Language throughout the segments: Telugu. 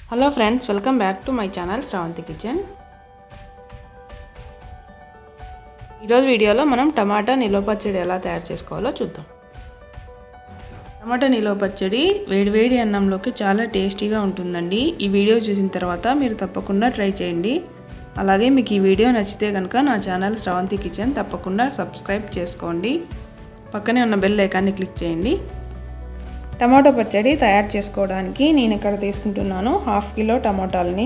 Hello friends, welcome back to my channel Shravanthi kitchen. ఈరోజు వీడియోలో మనం టమాటా నిల్వ పచ్చడి ఎలా తయారు చేసుకోవాలో చూద్దాం. టమాటా నిల్వ పచ్చడి వేడివేడి అన్నంలోకి చాలా టేస్టీగా ఉంటుందండి. ఈ వీడియో చూసిన తర్వాత మీరు తప్పకుండా ట్రై చేయండి. అలాగే మీకు ఈ వీడియో నచ్చితే కనుక నా ఛానల్ శ్రావంతి కిచెన్ తప్పకుండా సబ్స్క్రైబ్ చేసుకోండి. పక్కనే ఉన్న బెల్ ఐకాన్ని క్లిక్ చేయండి. టమాటో పచ్చడి తయారు చేసుకోవడానికి నేను ఇక్కడ తీసుకుంటున్నాను 1/2 కిలో టమాటాలని.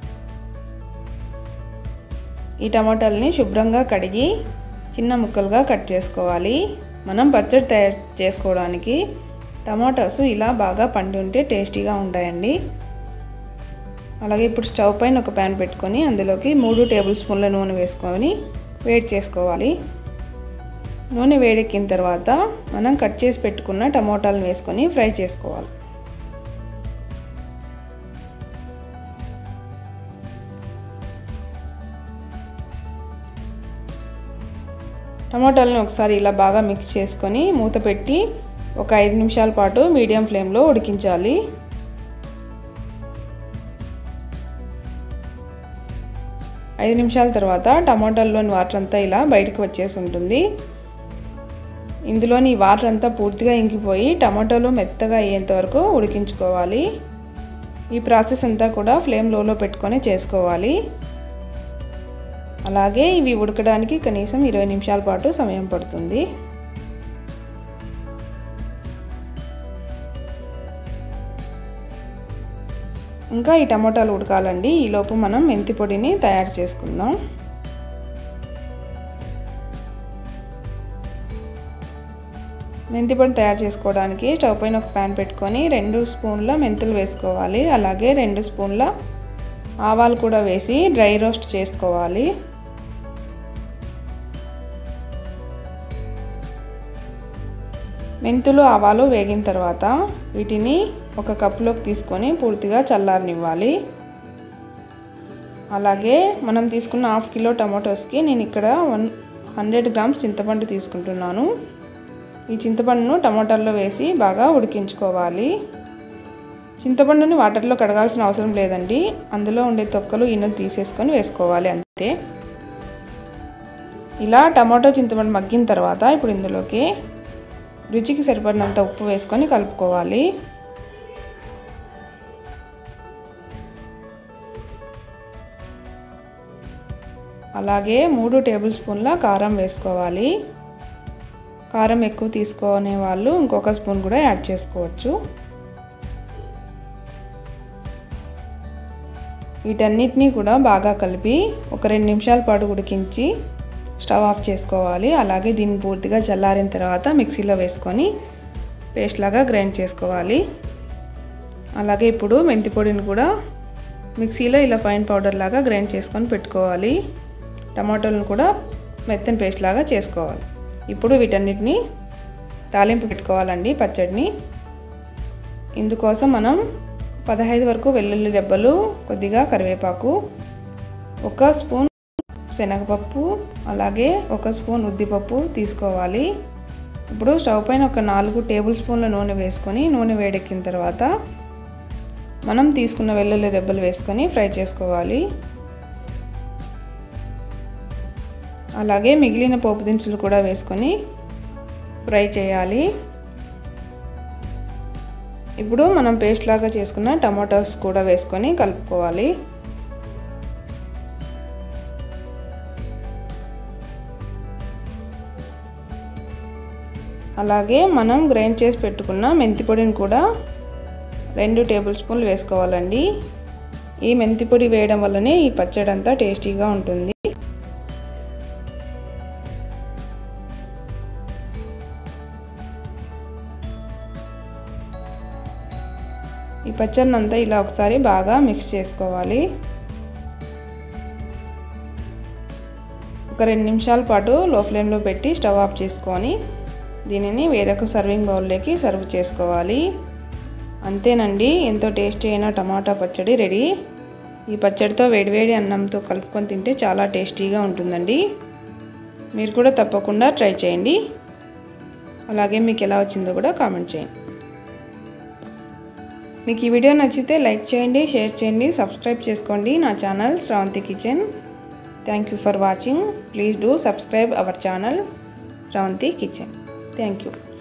ఈ టమాటాలని శుభ్రంగా కడిగి చిన్న ముక్కలుగా కట్ చేసుకోవాలి. మనం పచ్చడి తయారు చేసుకోవడానికి టమాటాస్ ఇలా బాగా పండి ఉంటే టేస్టీగా ఉంటాయండి. అలాగే ఇప్పుడు స్టవ్ పైన ఒక ప్యాన్ పెట్టుకొని అందులోకి 3 టేబుల్ స్పూన్ల నూనె వేసుకొని వేడి చేసుకోవాలి. నూనె వేడెక్కిన తర్వాత మనం కట్ చేసి పెట్టుకున్న టమోటాలను వేసుకొని ఫ్రై చేసుకోవాలి. టమోటాలను ఒకసారి ఇలా బాగా మిక్స్ చేసుకొని మూత పెట్టి ఒక 5 నిమిషాల పాటు మీడియం ఫ్లేమ్లో ఉడికించాలి. ఐదు నిమిషాల తర్వాత టమోటాల్లోని వాటర్ అంతా ఇలా బయటకు వచ్చేసి ఉంటుంది. ఇందులోని వాటర్ అంతా పూర్తిగా ఇంకిపోయి టమాటోలు మెత్తగా అయ్యేంత వరకు ఉడికించుకోవాలి. ఈ ప్రాసెస్ అంతా కూడా ఫ్లేమ్ లోలో పెట్టుకొని చేసుకోవాలి. అలాగే ఇవి ఉడకడానికి కనీసం 20 నిమిషాల పాటు సమయం పడుతుంది. ఇంకా ఈ టమాటాలు ఉడకాలండి. ఈలోపు మనం మెంతి పొడిని తయారు చేసుకుందాం. మెంతి పొడి తయారు చేసుకోవడానికి స్టవ్ పైన ఒక ప్యాన్ పెట్టుకొని 2 స్పూన్ల మెంతులు వేసుకోవాలి. అలాగే 2 స్పూన్ల ఆవాలు కూడా వేసి డ్రై రోస్ట్ చేసుకోవాలి. మెంతులు ఆవాలు వేగిన తర్వాత వీటిని ఒక కప్పులోకి తీసుకొని పూర్తిగా చల్లారనివ్వాలి. అలాగే మనం తీసుకున్న 1/2 కిలో టమాటోస్కి నేను ఇక్కడ 100 గ్రామ్స్ చింతపండు తీసుకుంటున్నాను. ఈ చింతపండును టమాటాల్లో వేసి బాగా ఉడికించుకోవాలి. చింతపండుని వాటర్లో కడగాల్సిన అవసరం లేదండి. అందులో ఉండే తొక్కలు ఈనెలు తీసేసుకొని వేసుకోవాలి అంతే. ఇలా టమాటో చింతపండు మగ్గిన తర్వాత ఇప్పుడు ఇందులోకి రుచికి సరిపడినంత ఉప్పు వేసుకొని కలుపుకోవాలి. అలాగే 3 టేబుల్ స్పూన్ల కారం వేసుకోవాలి. కారం ఎక్కువ తీసుకునే వాళ్ళు ఇంకొక స్పూన్ కూడా యాడ్ చేసుకోవచ్చు. వీటన్నిటిని కూడా బాగా కలిపి ఒక 2 నిమిషాల పాటు ఉడికించి స్టవ్ ఆఫ్ చేసుకోవాలి. అలాగే దీన్ని పూర్తిగా చల్లారిన తర్వాత మిక్సీలో వేసుకొని పేస్ట్ లాగా గ్రైండ్ చేసుకోవాలి. అలాగే ఇప్పుడు మెంతి పొడిని కూడా మిక్సీలో ఇలా ఫైన్ పౌడర్ లాగా గ్రైండ్ చేసుకొని పెట్టుకోవాలి. టమాటోలను కూడా మెత్తని పేస్ట్ లాగా చేసుకోవాలి. ఇప్పుడు వీటన్నిటిని తాలింపు పెట్టుకోవాలండి పచ్చడిని. ఇందుకోసం మనం 15 వరకు వెల్లుల్లి రెబ్బలు, కొద్దిగా కరివేపాకు, 1 స్పూన్ శనగపప్పు, అలాగే 1 స్పూన్ ఉద్దిపప్పు తీసుకోవాలి. ఇప్పుడు స్టవ్ పైన ఒక 4 టేబుల్ స్పూన్ల నూనె వేసుకొని నూనె వేడెక్కిన తర్వాత మనం తీసుకున్న వెల్లుల్లి రెబ్బలు వేసుకొని ఫ్రై చేసుకోవాలి. అలాగే మిగిలిన పోపు దినుసులు కూడా వేసుకొని ఫ్రై చేయాలి. ఇప్పుడు మనం పేస్ట్ లాగా చేసుకున్న టమాటోస్ కూడా వేసుకొని కలుపుకోవాలి. అలాగే మనం గ్రైండ్ చేసి పెట్టుకున్న మెంతి పొడిని కూడా 2 టేబుల్ స్పూన్లు వేసుకోవాలండి. ఈ మెంతి పొడి వేయడం వల్లనే ఈ పచ్చడి అంతా టేస్టీగా ఉంటుంది. ఈ పచ్చడిని అంతా ఇలా ఒకసారి బాగా మిక్స్ చేసుకోవాలి. ఒక 2 నిమిషాల పాటు లో ఫ్లేమ్లో పెట్టి స్టవ్ ఆఫ్ చేసుకొని దీనిని వేరొక సర్వింగ్ బౌల్లోకి సర్వ్ చేసుకోవాలి. అంతేనండి, ఎంతో టేస్టీ అయిన టమాటా పచ్చడి రెడీ. ఈ పచ్చడితో వేడివేడి అన్నంతో కలుపుకొని తింటే చాలా టేస్టీగా ఉంటుందండి. మీరు కూడా తప్పకుండా ట్రై చేయండి. అలాగే మీకు ఎలా వచ్చిందో కూడా కామెంట్ చేయండి. మీకు ఈ వీడియో నచ్చితే లైక్ చేయండి, షేర్ చేయండి, సబ్స్క్రైబ్ చేసుకోండి నా channel Shravanthi kitchen. Thank you for watching. Please do subscribe our channel Shravanthi kitchen. Thank you.